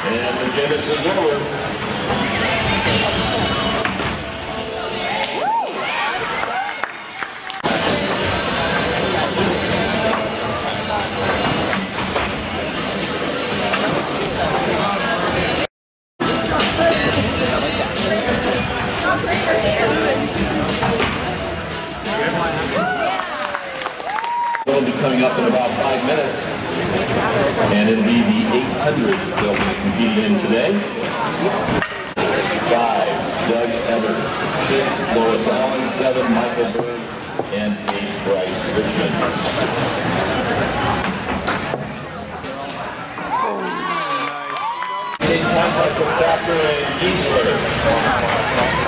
And the Guinness is over. Will be coming up in about 5 minutes, and it'll be the 800 they'll be competing in today. 5, Doug Evers. 6, Lois Allen. 7, Michael Berg. And 8, Bryce Richmond. In contact with Thacker and Giesler.